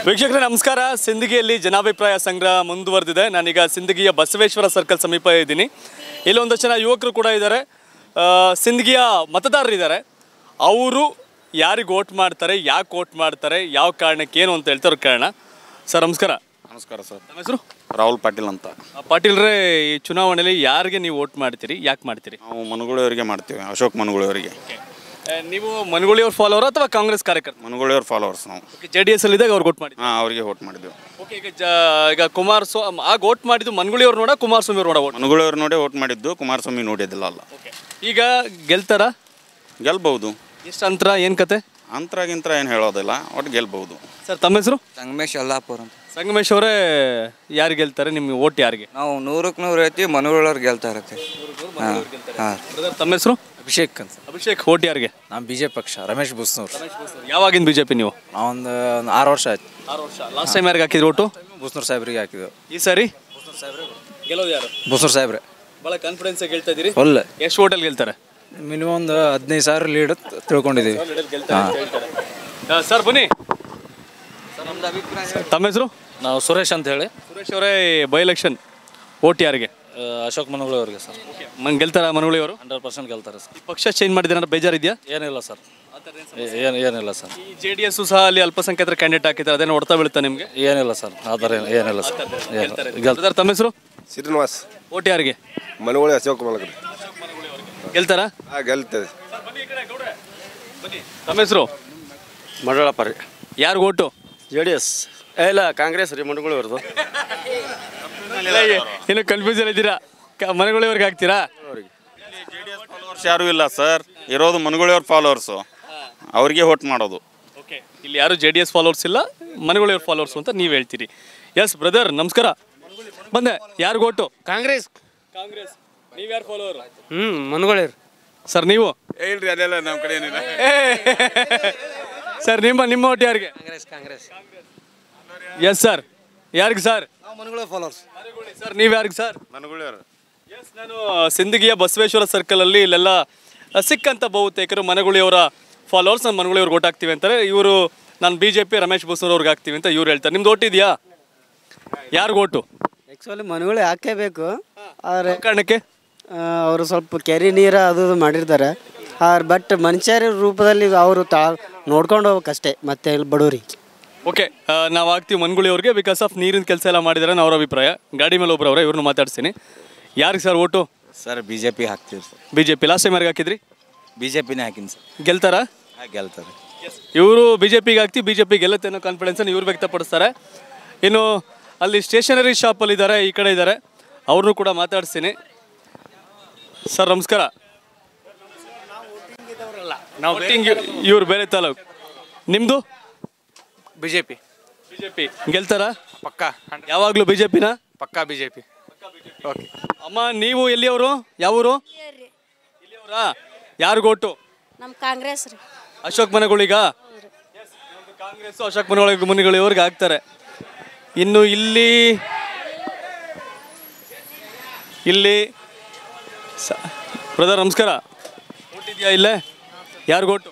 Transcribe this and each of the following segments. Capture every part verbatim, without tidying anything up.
ವೀಕ್ಷಕರೇ ನಮಸ್ಕಾರ. ಸಿಂದಗಿಯಲ್ಲಿ ಜನಾಭಿಪ್ರಾಯ ಸಂಗ್ರಹ ಮುಂದುವರೆದಿದೆ. ನಾನೀಗ ಸಿಂದಗಿಯ ಬಸವೇಶ್ವರ ಸರ್ಕಲ್ ಸಮೀಪ ಇದ್ದೀನಿ. ಇಲ್ಲೊಂದು ಜನ ಯುವಕರು ಕೂಡ ಇದ್ದಾರೆ, ಸಿಂದಗಿಯ ಮತದಾರರಿದ್ದಾರೆ. ಅವರು ಯಾರಿಗೆ ವೋಟ್ ಮಾಡ್ತಾರೆ, ಯಾಕೆ ವೋಟ್ ಮಾಡ್ತಾರೆ, ಯಾವ ಕಾರಣಕ್ಕೆ ಏನು ಅಂತ ಹೇಳ್ತಾರೆ ಕಾರಣ. ಸರ್ ನಮಸ್ಕಾರ. ನಮಸ್ಕಾರ ಸರ್. ನಮ್ಮ ಹೆಸರು ರಾಹುಲ್ ಪಾಟೀಲ್ ಅಂತ. ಪಾಟೀಲ್ರೇ, ಈ ಚುನಾವಣೆಯಲ್ಲಿ ಯಾರಿಗೆ ನೀವು ವೋಟ್ ಮಾಡ್ತೀರಿ, ಯಾಕೆ ಮಾಡ್ತೀರಿ? ನಾವು ಮನಗುಳಿಯವರಿಗೆ ಮಾಡ್ತೀವಿ, ಅಶೋಕ್ ಮನಗುಳಿಯವರಿಗೆ. ನೀವು ಮನಗುಳಿಯವ್ರ ಫಾಲೋವರ್ ಅಥವಾ ಕಾಂಗ್ರೆಸ್ ಕಾರ್ಯಕರ್ತ? ಮನಗುಳಿಯವ್ರ ಫಾಲೋವರ್ಸ್ ನಾವು. ಜೆ ಡಿ ಎಸ್ ಅಲ್ಲಿ ಇದ್ದಾಗ ಅವ್ರಿಗೆ ವೋಟ್ ಮಾಡಿ? ಹಾಂ, ಅವರಿಗೆ ವೋಟ್ ಮಾಡಿದ್ವಿ. ಓಕೆ, ಈಗ ಜ ಈಗ ಕುಮಾರಸ್ವಾಮಿ ಆಗ ವೋಟ್ ಮಾಡಿದ್ದು ಮನಗುಳಿಯವ್ರು ನೋಡ ಕುಮಾರಸ್ವಾಮಿ ಅವ್ರು ನೋಡ ವೋಟ್? ಮನಗುಳಿಯವ್ರು ನೋಡೇ ವೋಟ್ ಮಾಡಿದ್ದು, ಕುಮಾರಸ್ವಾಮಿ ನೋಡಿದ್ದಿಲ್ಲ ಅಲ್ಲ. ಈಗ ಗೆಲ್ತಾರ? ಗೆಲ್ಬಹುದು. ಎಷ್ಟು ಅಂತರ, ಏನು ಕತೆ? ಅಂತರ ಗಿಂತರ ಏನು ಹೇಳೋದಿಲ್ಲ, ಒಟ್ಟು ಗೆಲ್ಬಹುದು. ಸರ್ ತಮ್ಮ ಹೆಸರು? ಸಂಗಮೇಶ್ ಅಲ್ಲಾಪುರ ಅಂತ. ಸಂಗಮೇಶ್ ಅವರೇ, ಯಾರು ಗೆಲ್ತಾರೆ? ನಿಮ್ಗೆ ವೋಟ್ ಯಾರಿಗೆ? ನಾವು ನೂರಕ್ಕೆ ನೂರು ಐತಿ, ಮನಗಳವ್ರು ಗೆಲ್ತಾ ಇರತ್ತೆ. ಹಾಂ ಹಾಂ. ತಮ್ಮ ಹೆಸರು? ಅಭಿಷೇಕ್ ಅಂತ. ಅಭಿಷೇಕ್, ವೋಟ್ ಯಾರಿಗೆ? ನಮ್ಮ ಬಿ ಜೆ ಪಿ ಪಕ್ಷ, ರಮೇಶ್ ಬುಸ್ನೂರ್. ಯಾವಾಗಿಂದ ಬಿ ಜೆ ಪಿ ನೀವು? ಒಂದು ಆರು ವರ್ಷ ಆಯ್ತು. ಆರು ವರ್ಷ. ಲಾಸ್ಟ್ ಟೈಮ್ ಯಾರಿಗೆ ಹಾಕಿದ್ರು ಓಟು? ಬುಸ್ನೂರ್ ಸಾಹೇಬ್ರಿಗೆ ಹಾಕಿದ್ವು. ಈ ಸಾರಿ ಗೆಲ್ಲೋದು ಯಾರು? ಬುಸ್ನೂರ್ ಸಾಹೇಬ್ರೆ. ಭಾಳ ಕಾನ್ಫಿಡೆನ್ಸ್ ಗೆಲ್ತಾ ಇದ್ದೀರಿ? ಫುಲ್. ಎಷ್ಟು ಓಟಲ್ಲಿ ಗೆಲ್ತಾರೆ? ಮಿನಿಮಮ್ ಒಂದು ಹದಿನೈದು ಸಾವಿರ ಲೀಡ್ ತಿಳ್ಕೊಂಡಿದ್ದೀವಿ. ಸರ್ ಬನ್ನಿ. ತಮ್ಮ ಹೆಸರು? ನಾವು ಸುರೇಶ್ ಅಂತ ಹೇಳಿ. ಸುರೇಶ್ ಅವರೇ, ಬೈ ಎಲೆಕ್ಷನ್ ವೋಟ್ ಯಾರಿಗೆ? ಅಶೋಕ್ ಮನಗುಳಿ ಅವ್ರಿಗೆ ಸರ್. ಮನ್ ಗೆಲ್ತಾರ ಮನಗುಳಿ ಅವರು? ಹಂಡ್ರೆಡ್ ಪರ್ಸೆಂಟ್ ಗೆಲ್ತಾರೆ ಸರ್. ಪಕ್ಷ ಚೇಂಜ್ ಮಾಡಿದ್ರೆ ಬೇಜಾರಿದೆಯಾ? ಏನಿಲ್ಲ ಸರ್, ಏನು ಏನಿಲ್ಲ ಸರ್. ಈ ಜೆ ಡಿ ಎಸ್ ಸಹ ಅಲ್ಲಿ ಅಲ್ಪಸಂಖ್ಯಾತರ ಕ್ಯಾಂಡಿಡೇಟ್ ಹಾಕಿದ್ದಾರೆ, ಅದೇನು ಹೊಡ್ತಾ ಬೀಳುತ್ತಾ ನಿಮಗೆ? ಏನಿಲ್ಲ ಸರ್, ಆ ಥರ ಏನಿಲ್ಲ ಸರ್. ಗೆಲ್ತಾರೆ. ತಮ್ಮ ಹೆಸರು? ಶ್ರೀನಿವಾಸ್. ವೋಟ್ ಯಾರಿಗೆ? ಮನಗುಳಿ ಅಶೋಕ್ ಮನಗುಳಿ. ಗೆಲ್ತಾರ? ಹಾಂ, ಗೆಲ್ತದೆ. ತಮ್ಮ ಹೆಸರು? ಮಂಡಳಪ್ಪ ರೀ. ಯಾರು ಓಟು? ಜೆ ಡಿ ಎಸ್ ಇಲ್ಲ, ಕಾಂಗ್ರೆಸ್ ರೀ ಮನಗುಳಿ ಅವ್ರದ್ದು. ಏನು ಕನ್ಫ್ಯೂಸನ್ ಇದ್ದೀರಾ? ಮನಗುಳಿಯವ್ರಿಗೆ ಹಾಕ್ತೀರಾ? ಜೆ ಡಿ ಎಸ್ ಫಾಲೋವರ್ಸ್ ಯಾರೂ ಇಲ್ಲ ಸರ್, ಇರೋದು ಮನಗುಳಿಯವ್ರ ಫಾಲೋವರ್ಸು, ಅವ್ರಿಗೆ ವೋಟ್ ಮಾಡೋದು. ಓಕೆ, ಇಲ್ಲಿ ಯಾರು ಜೆ ಡಿ ಎಸ್ ಫಾಲೋವರ್ಸ್ ಇಲ್ಲ, ಮನಗುಳಿಯವ್ರ ಫಾಲೋವರ್ಸು ಅಂತ ನೀವು ಹೇಳ್ತೀರಿ. ಎಸ್ ಬ್ರದರ್, ನಮಸ್ಕಾರ. ಬಂದೆ. ಯಾರಿಗೂ ಓಟು? ಕಾಂಗ್ರೆಸ್. ಕಾಂಗ್ರೆಸ್. ನೀವು ಯಾರು ಫಾಲೋವರ್? ಹ್ಞೂ ಮನಗುಳಿ ಸರ್ ನೀವು? ಹೇಳ್ರಿ, ಅದೆಲ್ಲ ನಮ್ಮ ಕಡೆ ಏನಿಲ್ಲ ಸರ್ ನಿಮ್ಮ ನಿಮ್ಮ ಓಟ್ ಯಾರಿಗೆ? ಕಾಂಗ್ರೆಸ್. ಕಾಂಗ್ರೆಸ್. Yes sir. ಯಾರಿಗೆ ಸರ್? ಮನಗುಳಿ ಫಾಲೋವರ್ಸ್. ಸರ್ ನೀವು ಯಾರಿಗೆ ಸರ್? ಮನಗುಳಿಯವರು. ಎಸ್, ನಾನು ಸಿಂದಗಿಯ ಬಸವೇಶ್ವರ ಸರ್ಕಲಲ್ಲಿ ಇಲ್ಲೆಲ್ಲ ಸಿಕ್ಕಂಥ ಬಹುತೇಕರು ಮನಗುಳಿಯವರ ಫಾಲೋವರ್ಸ್. ನಾನು ಮನಗುಳಿಯವ್ರಿಗೆ ಓಟ್ ಹಾಕ್ತೀವಿ ಅಂತಾರೆ ಇವರು. ನಾನು B J P Ramesh Busnur ಅವ್ರಿಗೆ ಹಾಕ್ತೀವಿ ಅಂತ ಇವ್ರು ಹೇಳ್ತಾರೆ. ನಿಮ್ದು ಓಟ್ ಇದೆಯಾ? ಯಾರಿಗೂ ಓಟು? ಆ್ಯಕ್ಚುಲಿ ಮನಗುಳಿ ಹಾಕೇಬೇಕು, ಆದರೆ ಕಾರಣಕ್ಕೆ ಅವರು ಸ್ವಲ್ಪ ಕೆರೆ ನೀರು ಅದು ಮಾಡಿರ್ತಾರೆ. ಬಟ್ ಮನುಷ್ಯರ ರೂಪದಲ್ಲಿ ಅವರು ತಾ ನೋಡ್ಕೊಂಡು ಹೋಗ್ಬೇಕಷ್ಟೇ, ಮತ್ತೆ ಇಲ್ಲಿ ಬಡವ್ರಿಗೆ. ಓಕೆ, ನಾವು ಹಾಕ್ತೀವಿ ಮನಗುಳಿಯವ್ರಿಗೆ ಬಿಕಾಸ್ ಆಫ್ ನೀರಿನ ಕೆಲಸ ಎಲ್ಲ ಮಾಡಿದ್ದಾರೆ ಅನ್ನೋ ಅವ್ರ ಅಭಿಪ್ರಾಯ. ಗಾಡಿ ಮೇಲೆ ಒಬ್ಬರು ಅವರೇ, ಇವ್ರನ್ನ ಮಾತಾಡ್ತೀನಿ. ಯಾರಿಗೆ sir vote? Sir B J P ಹಾಕ್ತೀವಿ sir. B J P. Last time ಯಾರಿಗೆ ಹಾಕಿದ್ರಿ? ಬಿ ಜೆ ಪಿನೇ ಹಾಕಿನಿ ಸರ್. ಗೆಲ್ತಾರಾ? ಹಾಂ, ಗೆಲ್ತಾರೆ. ಇವರು ಬಿ ಜೆ ಪಿಗೆ ಹಾಕ್ತೀವಿ, ಬಿ ಜೆ ಪಿ ಗೆಲ್ಲುತ್ತೆ ಅನ್ನೋ ಕಾನ್ಫಿಡೆನ್ಸನ್ನು ಇವ್ರು ವ್ಯಕ್ತಪಡಿಸ್ತಾರೆ. ಇನ್ನು ಅಲ್ಲಿ ಸ್ಟೇಷನರಿ ಶಾಪಲ್ಲಿ ಇದ್ದಾರೆ, ಈ ಕಡೆ ಇದ್ದಾರೆ, ಅವ್ರನ್ನೂ ಕೂಡ ಮಾತಾಡಿಸ್ತೀನಿ. ಸರ್ ನಮಸ್ಕಾರ. ಇವ್ರು ಬೇರೆ ತಾಲೂಕು. ನಿಮ್ಮದು? B J P. B J P. ಗೆಲ್ತಾರಾ? ಪಕ್ಕಾ. ಯಾವಾಗಲೂ ಬಿ ಜೆ ಪಿನ? ಪಕ್ಕಾ ಬಿ ಜೆ ಪಿ. ಓಕೆ. ಅಮ್ಮ, ನೀವು ಎಲ್ಲಿಯವರು? ಯಾವೂರು? ಇಲ್ಲಿಯವರಾ? ಯಾರಿಗೂ ಓಟು? ನಮ್ಮ ಕಾಂಗ್ರೆಸ್ ರೀ. ಅಶೋಕ್ ಮನಗುಳಿಗ? ಕಾಂಗ್ರೆಸ್ ಅಶೋಕ್ ಮನಗುಳಿ ಮನಗುಳಿಯವ್ರಿಗೆ ಹಾಕ್ತಾರೆ. ಇನ್ನು ಇಲ್ಲಿ ಇಲ್ಲಿ ಬ್ರದರ್ ನಮಸ್ಕಾರ. ಓಟ್ ಇದೆಯಾ ಇಲ್ಲೇ? ಯಾರಿಗೂ ಓಟು?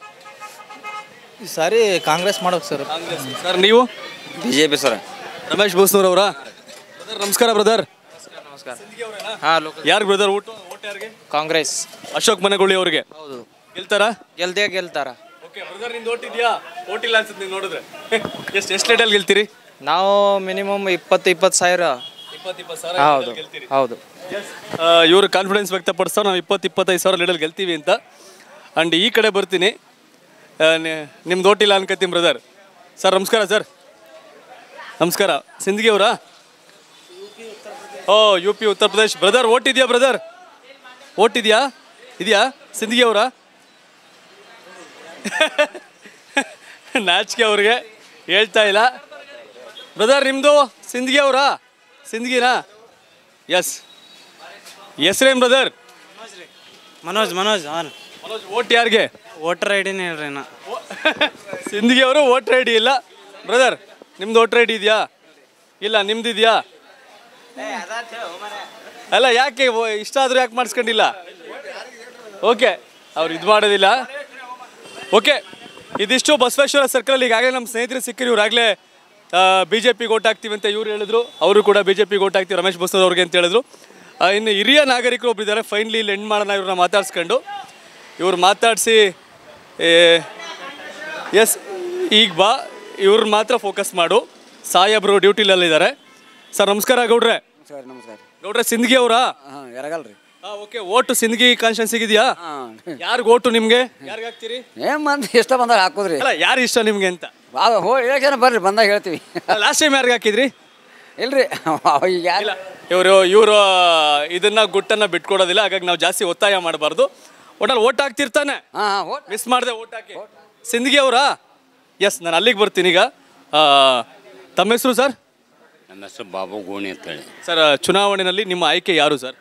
ಈ ಸಾರಿ ಕಾಂಗ್ರೆಸ್ ಮಾಡೋಕೆ ಸರ್. ಕಾಂಗ್ರೆಸ್. ಸರ್ ನೀವು? B J P sir. Ramesh Busnur ಅವರಾ? ಬ್ರದರ್ ನಮಸ್ಕಾರ. ಬ್ರದರ್ ನಮಸ್ಕಾರ. ಹಾಂ, ಯಾರಿಗೆ ಬ್ರದರ್ ಓಟು? ಓಟ್ ಯಾರಿಗೆ? ಕಾಂಗ್ರೆಸ್. ಅಶೋಕ್ ಮನಗುಳಿ ಅವ್ರಿಗೆ. ಹೌದು. ಗೆಲ್ತಾರಾ? ಗೆಲ್ದೇ ಗೆಲ್ತಾರ. ಓಕೆ ಬ್ರದರ್, ನಿಮ್ದು ಓಟ್ ಇದೆಯಾ? ಓಟ್ ಇಲ್ಲ ಅನ್ಸುತ್ತೆ ನೀವು ನೋಡಿದ್ರೆ. ಎಷ್ಟು ಎಷ್ಟು ರೇಟಲ್ಲಿ ಗೆಲ್ತೀರಿ? ನಾವು ಮಿನಿಮಮ್ ಇಪ್ಪತ್ತು ಇಪ್ಪತ್ತು ಸಾವಿರ. ಇಪ್ಪತ್ತು ಇಪ್ಪತ್ತು ಸಾವಿರ. ಹೌದು ಹೌದು. ಇವರು ಕಾನ್ಫಿಡೆನ್ಸ್ ವ್ಯಕ್ತಪಡಿಸ್ತಾರೆ, ನಾವು ಇಪ್ಪತ್ತು ಇಪ್ಪತ್ತೈದು ಸಾವಿರ ಲೀಡಲ್ಲಿ ಗೆಲ್ತೀವಿ ಅಂತ. ಆ್ಯಂಡ್ ಈ ಕಡೆ ಬರ್ತೀನಿ. ನಿಮ್ದು ಓಟಿಲ್ಲ ಅನ್ಕೋತೀನಿ ಬ್ರದರ್. ಸರ್ ನಮಸ್ಕಾರ. ಸರ್ ನಮಸ್ಕಾರ. ಸಿಂದಗಿ ಅವರಾ? ಓ, U P Uttar Pradesh. Brother vote ಇದೆಯಾ? ಬ್ರದರ್ ಓಟ್ ಇದೆಯಾ? ಇದೆಯಾ? ಸಿಂದಗಿ ಅವರಾ? ನಾಚಿಕೆ ಅವ್ರಿಗೆ ಹೇಳ್ತಾ ಇಲ್ಲ. ಬ್ರದರ್ ನಿಮ್ಮದು ಸಿಂದಗಿ ಅವರಾ? ಸಿಂದಗಿನಾ? ಎಸ್. ಹೆಸ್ರೇನು ಬ್ರದರ್? ಮನೋಜ್. ಮನೋಜ್. ಹಾಂ. ಮನೋಜ್, ಓಟ್ ಯಾರಿಗೆ? ವೋಟರ್ ಐ ಡಿನೇ ಹೇಳ್ರಿ. ನಾ ಸಿಂದಗಿ ಅವರು ವೋಟರ್ ಐ ಡಿ ಇಲ್ಲ. ಬ್ರದರ್ ನಿಮ್ದು ವೋಟರ್ ಐ ಡಿ ಇದೆಯಾ? ಇಲ್ಲ. ನಿಮ್ದು ಇದೆಯಾ? ಅಲ್ಲ, ಯಾಕೆ ಇಷ್ಟ ಆದರೂ ಯಾಕೆ ಮಾಡಿಸ್ಕೊಂಡಿಲ್ಲ? ಓಕೆ, ಅವ್ರು ಇದು ಮಾಡೋದಿಲ್ಲ. ಓಕೆ, ಇದಿಷ್ಟು ಬಸವೇಶ್ವರ ಸರ್ಕಲಲ್ಲಿ ಈಗಾಗಲೇ ನಮ್ಮ ಸ್ನೇಹಿತರು ಸಿಕ್ಕಿರಿ. ಇವರಾಗಲೇ ಬಿ ಜೆ ಪಿಗೆ ಓಟ್ ಹಾಕ್ತೀವಿ ಅಂತ ಇವ್ರು ಹೇಳಿದ್ರು, ಅವರು ಕೂಡ ಬಿ ಜೆ ಪಿಗೆ ಓಟ್ ಹಾಕ್ತೀವಿ ರಮೇಶ್ ಬಸ್ನೂರ್ ಅವ್ರಿಗೆ ಅಂತ ಹೇಳಿದ್ರು. ಆ, ಇನ್ನು ಹಿರಿಯ ನಾಗರಿಕರು ಒಬ್ಬರಿದ್ದಾರೆ, ಫೈನಲಿ ಇಲ್ಲಿ ಎಂಡ್ ಮಾಡೋಣ ಇವ್ರನ್ನ ಮಾತಾಡ್ಸ್ಕೊಂಡು. ಇವ್ರು ಮಾತಾಡಿಸಿ ಎಸ್ ಈಗ ಬಾ ಇವ್ರು ಮಾತ್ರ ಫೋಕಸ್ ಮಾಡು, ಸಾಹೇಬ್ರು ಡ್ಯೂಟಿಲಲ್ಲಿದ್ದಾರೆ. ಸರ್ ನಮಸ್ಕಾರ ಗೌಡ್ರೆ. ಸರ್ ನಮಸ್ಕಾರ. ಗೌಡ್ರೆ ಸಿಂದಗಿ ಅವರಾ? ಹಾಂ ಎರಗಲ್ರಿ. ಹಾಂ ಓಕೆ. ಓಟು ಸಿಂದಗಿ ಕಾನ್ಸ್ಟಿಟ್ಯೂನ್ಸಿಗೆ ಇದೆಯಾ? ಹಾಂ. ಯಾರಿಗೆ ಓಟು ನಿಮಗೆ? ಯಾರಿಗೆ ಹಾಕ್ತೀರಿ? ಏನು ಮಂದಿ ಇಷ್ಟ ಬಂದಾಗ ಹಾಕೋದ್ರಿ. ಅಲ್ಲ ಯಾರು ಇಷ್ಟ ನಿಮಗೆ ಅಂತ? ಹೋ ಎಲೆಕ್ಷನ್ ಬರ್ರಿ ಬಂದಾಗ ಹೇಳ್ತೀವಿ. ಲಾಸ್ಟ್ ಟೈಮ್ ಯಾರಿಗೆ ಹಾಕಿದ್ರಿ? ಇಲ್ರಿ ಈಗ ಯಾರು ಇವರು ಇವರು ಇದನ್ನ ಗುಟ್ಟನ್ನ ಬಿಟ್ಕೊಡೋದಿಲ್ಲ, ಹಾಗಾಗಿ ನಾವು ಜಾಸ್ತಿ ಒತ್ತಾಯ ಮಾಡಬಾರ್ದು. ಒಟ್ಟಲ್ಲಿ ಓಟ್ ಹಾಕ್ತಿರ್ತಾನೆ, ಹಾಂ ಹಾಂ ಓಟ್ ಮಿಸ್ ಮಾಡಿದೆ ಓಟ್ ಹಾಕಿ. ಸಿಂದಗಿ ಅವರಾ? ಎಸ್, ನಾನು ಅಲ್ಲಿಗೆ ಬರ್ತೀನಿ ಈಗ. ಆ, ತಮ್ಮ ಹೆಸರು ಸರ್? ನಮ್ಮ ಹೆಸರು ಬಾಬು ಗೋಣಿ ಅಂತೇಳಿ. ಸರ್ ಚುನಾವಣೆಯಲ್ಲಿ ನಿಮ್ಮ ಆಯ್ಕೆ ಯಾರು ಸರ್?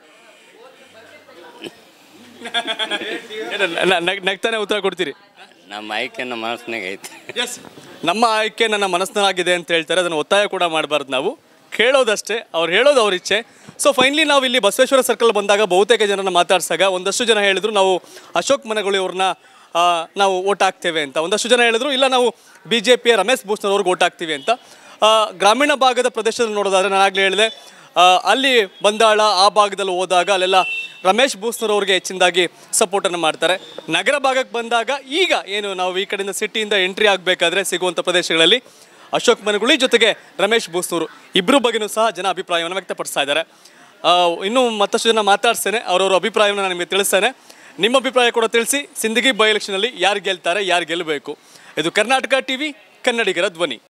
ಏನು, ನ- ನಗ್- ನಗ್ತಾನೆ ಉತ್ತರ ಕೊಡ್ತೀರಿ? ನಮ್ಮ ಆಯ್ಕೆ ನಮ್ಮ ಮನಸ್ಸಿನಾಗ ಐತಿ. ಎಸ್, ನಮ್ಮ ಆಯ್ಕೆ ನನ್ನ ಮನಸ್ಸಿನಾಗಿದೆ ಅಂತ ಹೇಳ್ತಾರೆ. ಅದನ್ನು ಒತ್ತಾಯ ಕೂಡ ಮಾಡಬಾರ್ದು, ನಾವು ಕೇಳೋದಷ್ಟೇ, ಅವ್ರು ಹೇಳೋದು ಅವ್ರ ಇಚ್ಛೆ. ಸೊ ಫೈನಲಿ ನಾವು ಇಲ್ಲಿ ಬಸವೇಶ್ವರ ಸರ್ಕಲ್ ಬಂದಾಗ ಬಹುತೇಕ ಜನರನ್ನ ಮಾತಾಡ್ಸಾಗ ಒಂದಷ್ಟು ಜನ ಹೇಳಿದ್ರು ನಾವು ಅಶೋಕ್ ಮನಗಳಿ ಅವ್ರನ್ನ ಆ, ನಾವು ಓಟ್ ಹಾಕ್ತೇವೆ ಅಂತ. ಒಂದಷ್ಟು ಜನ ಹೇಳಿದ್ರು ಇಲ್ಲ ನಾವು ಬಿ ಜೆ ಪಿಯ ರಮೇಶ್ ಬೂಸ್ನರ್ ಅವ್ರಿಗೆ ಓಟ್ ಹಾಕ್ತೀವಿ ಅಂತ. ಆ, ಗ್ರಾಮೀಣ ಭಾಗದ ಪ್ರದೇಶದಲ್ಲಿ ನೋಡೋದಾದ್ರೆ ನಾನು ಆಗಲೇ ಹೇಳಿದೆ, ಆ, ಅಲ್ಲಿ ಬಂದಾಳ ಆ ಭಾಗದಲ್ಲಿ ಹೋದಾಗ ಅಲ್ಲೆಲ್ಲ ರಮೇಶ್ ಬೂಸ್ನರ್ ಅವ್ರಿಗೆ ಹೆಚ್ಚಿನದಾಗಿ ಸಪೋರ್ಟನ್ನು ಮಾಡ್ತಾರೆ. ನಗರ ಭಾಗಕ್ಕೆ ಬಂದಾಗ ಈಗ ಏನು ನಾವು ಈ ಕಡೆಯಿಂದ ಸಿಟಿಯಿಂದ ಎಂಟ್ರಿ ಆಗಬೇಕಾದ್ರೆ ಸಿಗುವಂಥ ಪ್ರದೇಶಗಳಲ್ಲಿ ಅಶೋಕ್ ಮನಗುಳಿ ಜೊತೆಗೆ ರಮೇಶ್ ಬೂಸ್ನೂರು ಇಬ್ಬರು ಬಗ್ಗೆನೂ ಸಹ ಜನ ಅಭಿಪ್ರಾಯವನ್ನು ವ್ಯಕ್ತಪಡಿಸ್ತಾ ಇದ್ದಾರೆ. ಇನ್ನೂ ಮತ್ತಷ್ಟು ಜನ ಮಾತಾಡ್ಸ್ತೇನೆ, ಅವರವ್ರ ಅಭಿಪ್ರಾಯವನ್ನು ನಾನು ನಿಮಗೆ ತಿಳಿಸ್ತೇನೆ. ನಿಮ್ಮ ಅಭಿಪ್ರಾಯ ಕೂಡ ತಿಳಿಸಿ. ಸಿಂದಗಿ ಬೈ ಎಲೆಕ್ಷನಲ್ಲಿ ಯಾರು ಗೆಲ್ತಾರೆ, ಯಾರು ಗೆಲ್ಲಬೇಕು? ಇದು ಕರ್ನಾಟಕ ಟಿವಿ, ಕನ್ನಡಿಗರ ಧ್ವನಿ.